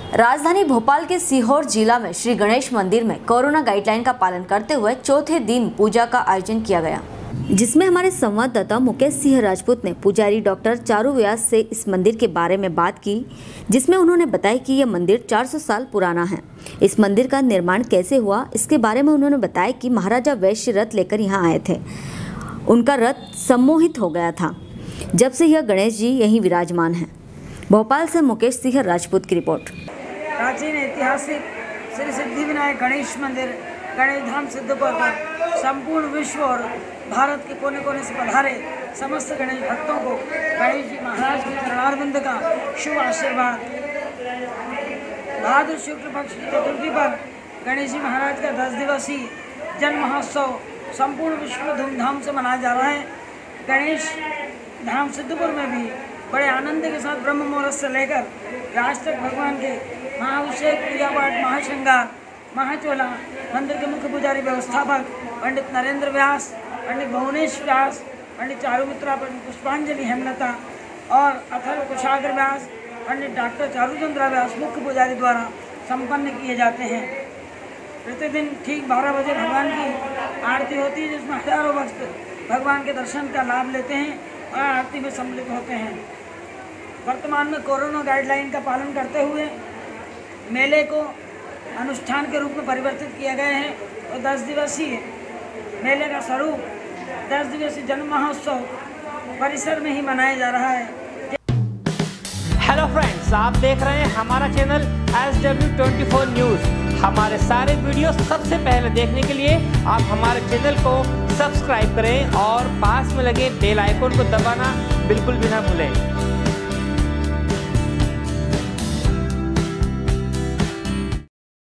राजधानी भोपाल के सीहोर जिला में श्री गणेश मंदिर में कोरोना गाइडलाइन का पालन करते हुए चौथे दिन पूजा का आयोजन किया गया, जिसमें हमारे संवाददाता मुकेश सिंह राजपूत ने पुजारी डॉक्टर चारू व्यास से इस मंदिर के बारे में बात की, जिसमें उन्होंने बताया कि यह मंदिर 400 साल पुराना है। इस मंदिर का निर्माण कैसे हुआ, इसके बारे में उन्होंने बताया कि महाराजा वैश्य रथ लेकर यहाँ आए थे। उनका रथ सम्मोहित हो गया था, जब से यह गणेश जी यहीं विराजमान हैं। भोपाल से मुकेश सिंह राजपूत की रिपोर्ट। प्राचीन ऐतिहासिक श्री सिद्धिविनायक गणेश मंदिर गणेश धाम सिद्धपुर पर संपूर्ण विश्व और भारत के कोने कोने से पधारे समस्त गणेश भक्तों को गणेश जी महाराज के चरणारविंद का शुभ आशीर्वाद। भाद्र शुक्ल पक्ष की चतुर्थी पर गणेश जी महाराज का 10 दिवसीय जन्म महोत्सव संपूर्ण विश्व में धूमधाम से मनाया जा रहा है। गणेश धाम सिद्धपुर में भी बड़े आनंद के साथ ब्रह्म मुहूर्त से लेकर आज तक भगवान के महाअभिषेक, पूजा पाठ, महाश्रृंगार, महाचोला, मंदिर के मुख्य पुजारी व्यवस्थापक पंडित नरेंद्र व्यास, पंडित भुवनेश व्यास, पंडित चारुमित्रा, पंडित पुष्पांजलि हेमलता और अथर्व कुशाग्र व्यास, पंडित डॉक्टर चारुचंद्र व्यास मुख्य पुजारी द्वारा संपन्न किए जाते हैं। प्रतिदिन ठीक 12 बजे भगवान की आरती होती है, जिसमें हजारों भक्त भगवान के दर्शन का लाभ लेते हैं और आरती में सम्मिलित होते हैं। वर्तमान में कोरोना गाइडलाइन का पालन करते हुए मेले को अनुष्ठान के रूप में परिवर्तित किया गया है और 10 दिवसीय मेले का स्वरूप 10 दिवसीय जन्म महोत्सव परिसर में ही मनाया जा रहा है। हेलो फ्रेंड्स, आप देख रहे हैं हमारा चैनल SW24 न्यूज़। हमारे सारे वीडियो सबसे पहले देखने के लिए आप हमारे चैनल को सब्सक्राइब करें और पास में लगे बेल आइकन को दबाना बिल्कुल भी ना भूलें।